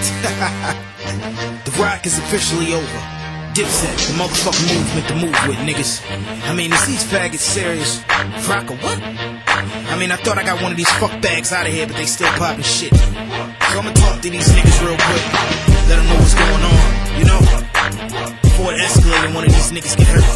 The rock is officially over. Dipset, the motherfucking movement to move with, niggas. I mean, is these faggots serious? Rock or what? I mean, I thought I got one of these fuck bags out of here, but they still popping shit. So I'ma talk to these niggas real quick. Let them know what's going on, you know? Before it escalates and one of these niggas get hurt.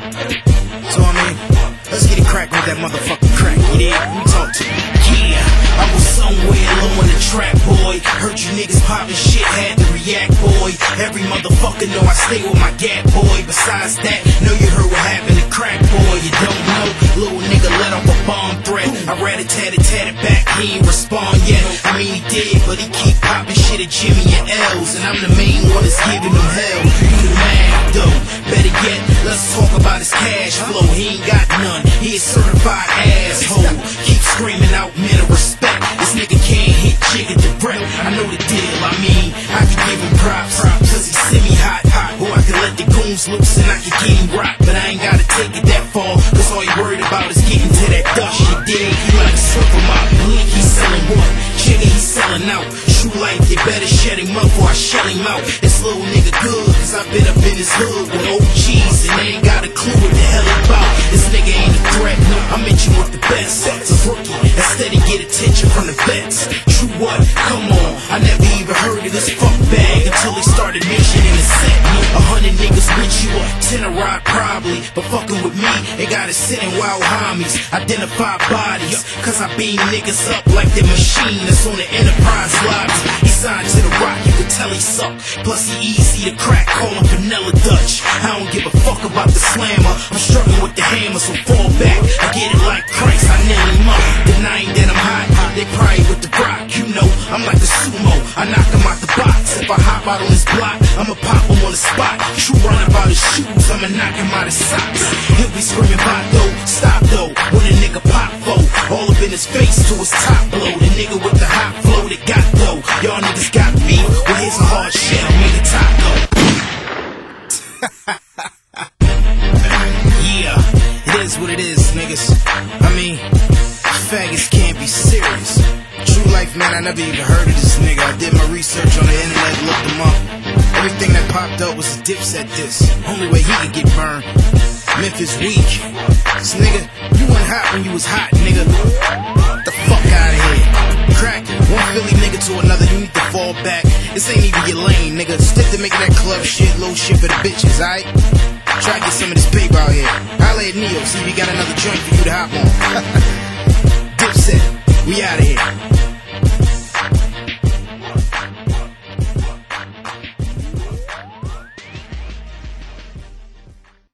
So I mean, let's get it crackin' with that motherfucking crack, you dig? Let me talk to you. Yeah, I was somewhere low on the track, boy. Heard you niggas poppin' shit, had to react, boy. Every motherfucker know I stay with my gap, boy. Besides that, know you heard what happened to crack, boy. You don't know, little nigga let off a bomb threat. I rat-a-tat-a-tat back, he ain't respond yet. I mean he did, but he keep poppin' shit at Jimmy and L's, and I'm the main one that's giving them hell. You the man, though. Better yet, let's talk about his cash flow. He ain't got none, he a certified asshole. Keep screaming out men of respect. This nigga can't hit Jigga direct. I know the deal, I mean, I can give him props, cause he semi-hot, or I can let the goons loose and I can get him rock. But I ain't gotta take it that far, cause all you worried about is getting to that dust. You dig? You like to slip him out. Blink, he's selling what? Jigga, he's selling out. True life, they better shut him up or I shell him out. This little nigga good, cause I've been up in his hood with OGs and they ain't got a clue what the hell he about. This nigga ain't a threat, no, I mention with the best. It's a rookie, instead he get attention from the vets. True what? Come on, I never even heard of this fuck bag until he started mentioning the set. 100 niggas with you, 10 a ride probably, but fucking with me, they got it sitting wild homies. Identify bodies, cause I beam niggas up like the machine that's on the Enterprise lobby. He signed to the rock, you can tell he suck. Plus he easy to crack, call him Vanilla Dutch. I don't give a fuck about the slammer, I'm struggling with the hammer, so fall back. I get it like Christ, I nail him up. Denying that I'm hot, they probably with the rock. You know, I'm like a sumo, I knock him out the box. If I hop out on his block, I'ma pop him on the spot. True run about his shoes, I'ma knock him out his socks. He'll be screaming Vato, stop though, when a nigga pop foe. All up in his face to his top blow. The nigga with the hot flow that got though. Y'all niggas got beef, well here's a hard shell, make a taco. Yeah, it is what it is, niggas. I mean, faggots can't be serious. True life, man, I never even heard of this nigga. I did my research on the internet, looked him up. Everything that popped up was a Dipset diss. Only way he could get burned. Memphis weak. This nigga, you went hot when you was hot, nigga. Get the fuck out of here. Crack one Philly nigga to another, you need to fall back. This ain't even your lane, nigga. Stick to making that club shit, low shit for the bitches, alright? Try to get some of this paper out here. Holla at Neo, see if he got another joint for you to hop on. Dipset, we out of here.